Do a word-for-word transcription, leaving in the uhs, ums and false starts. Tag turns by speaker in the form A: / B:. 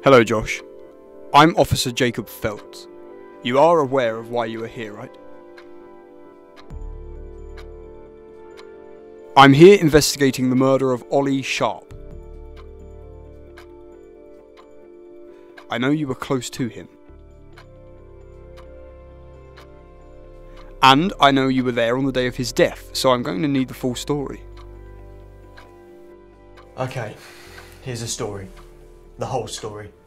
A: Hello, Josh. I'm Officer Jacob Felt. You are aware of why you are here, right? I'm here investigating the murder of Ollie Sharp. I know you were close to him. And I know you were there on the day of his death, so I'm going to need the full story.
B: Okay, here's the story. The whole story.